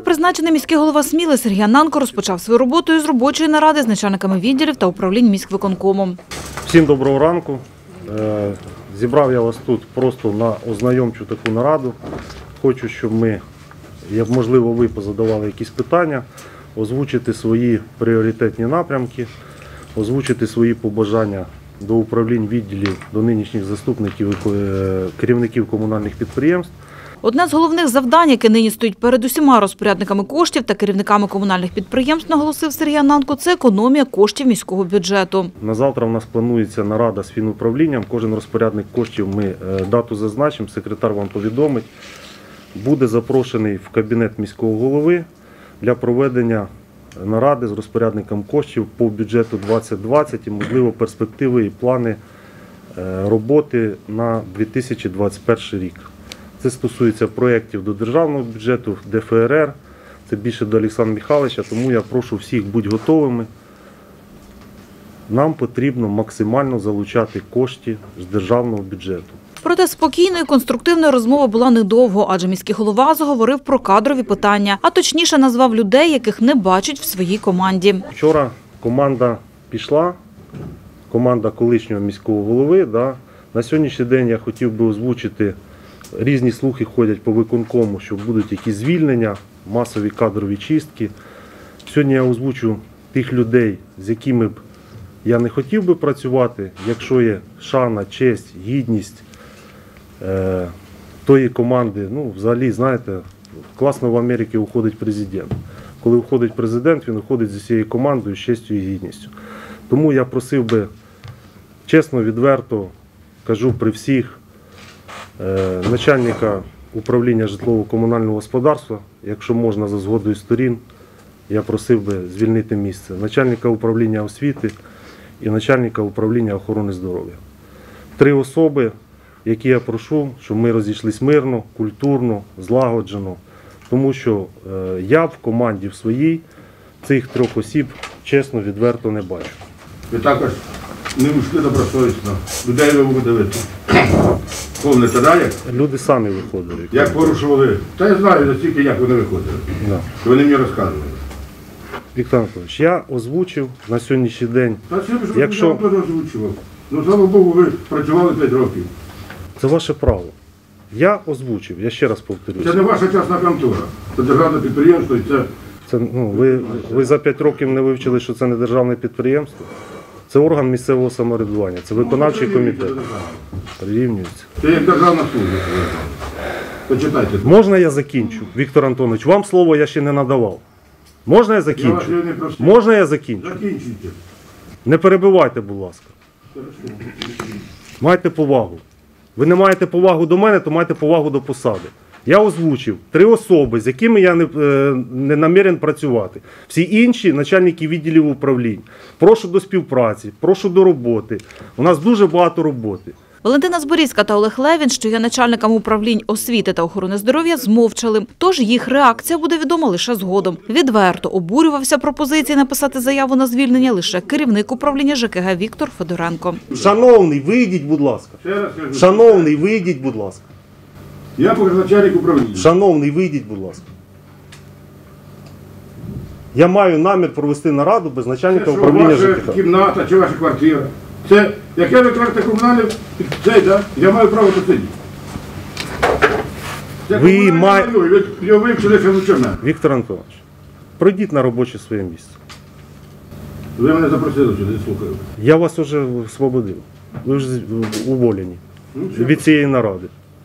Новопризначений міський голова Сміли Сергій Ананко розпочав свою роботу із робочої наради з начальниками відділів та управлінь міськвиконкому. Всім доброго ранку. Зібрав я вас тут просто на ознайомчу таку нараду. Хочу, щоб ми, як можливо, ви позадавали якісь питання, озвучити свої пріоритетні напрямки, озвучити свої побажання до управлінь відділів, до нинішніх заступників і керівників комунальних підприємств. Одне з головних завдань, яке нині стоїть перед усіма розпорядниками коштів та керівниками комунальних підприємств, наголосив Сергій Ананко, це економія коштів міського бюджету. На завтра в нас планується нарада з фінуправлінням. Кожен розпорядник коштів, ми дату зазначимо, секретар вам повідомить. Буде запрошений в кабінет міського голови для проведення наради з розпорядником коштів по бюджету 2020 і, можливо, перспективи і плани роботи на 2021 рік. Це стосується проєктів до державного бюджету, ДФРР, це більше до Олександра Михайловича, тому я прошу всіх бути готовими. Нам потрібно максимально залучати кошти з державного бюджету. Проте спокійною, конструктивною розмова була недовго, адже міський голова заговорив про кадрові питання, а точніше назвав людей, яких не бачить в своїй команді. Вчора команда пішла, команда колишнього міського голови. На сьогоднішній день я хотів би озвучити, різні слухи ходять по виконкому, що будуть якісь звільнення, масові кадрові чистки. Сьогодні я озвучу тих людей, з якими б я не хотів би працювати, якщо є шана, честь, гідність тої команди. Ну, взагалі, знаєте, класно в Америці уходить президент. Коли уходить президент, він уходить зі всією командою, з честю і гідністю. Тому я просив би, чесно, відверто, кажу при всіх, начальника управління житлово-комунального господарства, якщо можна за згодою сторін, я просив би звільнити місце. Начальника управління освіти і начальника управління охорони здоров'я. 3 особи, які я прошу, щоб ми розійшлись мирно, культурно, злагоджено. Тому що я в команді в своїй цих 3 осіб, чесно, відверто не бачу. Ви також не вийшли добросовісно. Людей ви виводили. Помните, так? Люди самі виходили. Як порушували? Та я знаю настільки, як вони виходили. Да. Вони мені розказували. Віктор Анатолійович, я озвучив на сьогоднішній день. Та це ж я теж озвучував. Ну, слава Богу, ви працювали 5 років. Це ваше право. Я озвучив, я ще раз повторюся. Це не ваша частна контора. Це державне підприємство і це... Ви за 5 років не вивчили, що це не державне підприємство? Це орган місцевого самоврядування, це виконавчий комітет. Прирівнюється. Це як державна служба. Почитайте. Можна я закінчу, Віктор Антонович? Вам слово я ще не надавав. Можна я закінчу? Я вас не просив. Можна я закінчу? Закінчуйте. Не перебивайте, будь ласка. Майте повагу. Ви не маєте повагу до мене, то маєте повагу до посади. Я озвучив 3 особи, з якими я не намірен працювати. Всі інші – начальники відділів управлінь. Прошу до співпраці, прошу до роботи. У нас дуже багато роботи. Валентина Зборівська та Олег Левін, що є начальниками управлінь освіти та охорони здоров'я, змовчали. Тож їх реакція буде відома лише згодом. Відверто обурювався пропозиції написати заяву на звільнення лише керівник управління ЖКГ Віктор Федоренко. Шановний, вийдіть, будь ласка. Ще раз кажу. Шановний, вийдіть, будь ласка. Я поки начальник управління. Шановний, вийдіть, будь ласка. Я маю намір провести нараду без начальника Це що, управління ваша ЖКХ. кімната чи ваша квартира? Це, як я викладати комунальний, я маю право тут сидіти. Це Ви комунальне майно, і ви його вивчили ще лучше мене. Віктор Антонович, пройдіть на робоче своє місце. Ви мене запросили сюди, слухаю. Я вас вже освободив. Ви вже уволені від цієї наради.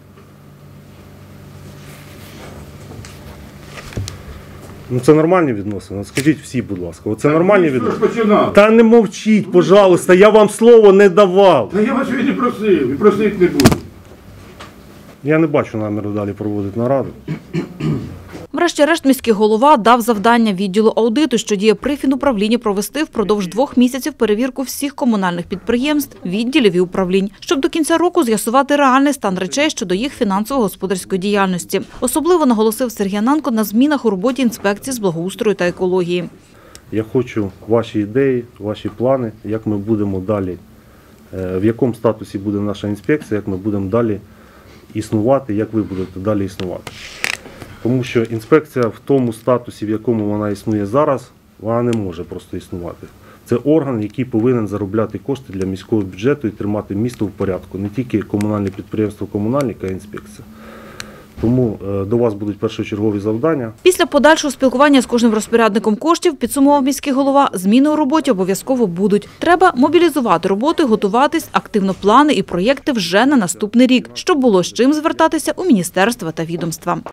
Ну це нормальні відносини? Скажіть всі, будь ласка. Оце нормальні Ви що ж відносини? починали? Та не мовчіть, пожалуйста, я вам слово не давав. Та я вас сьогодні просив, і просити не буду. Я не бачу наміру далі проводити нараду. Врешті-решт міський голова дав завдання відділу аудиту, що діє при фінуправлінні, провести впродовж 2 місяців перевірку всіх комунальних підприємств, відділів і управлінь, щоб до кінця року з'ясувати реальний стан речей щодо їх фінансово-господарської діяльності. Особливо наголосив Сергій Ананко на змінах у роботі інспекції з благоустрою та екології. Я хочу ваші ідеї, ваші плани, як ми будемо далі, в якому статусі буде наша інспекція, як ми будемо далі існувати, як ви будете далі існувати. Тому що інспекція в тому статусі, в якому вона існує зараз, вона не може просто існувати. Це орган, який повинен заробляти кошти для міського бюджету і тримати місто в порядку. Не тільки комунальне підприємство комунальника, а й інспекція. Тому до вас будуть першочергові завдання. Після подальшого спілкування з кожним розпорядником коштів, підсумував міський голова, зміни у роботі обов'язково будуть. Треба мобілізувати роботи, готуватись, активно плани і проєкти вже на наступний рік, щоб було з чим звертатися у міністерства та відомства.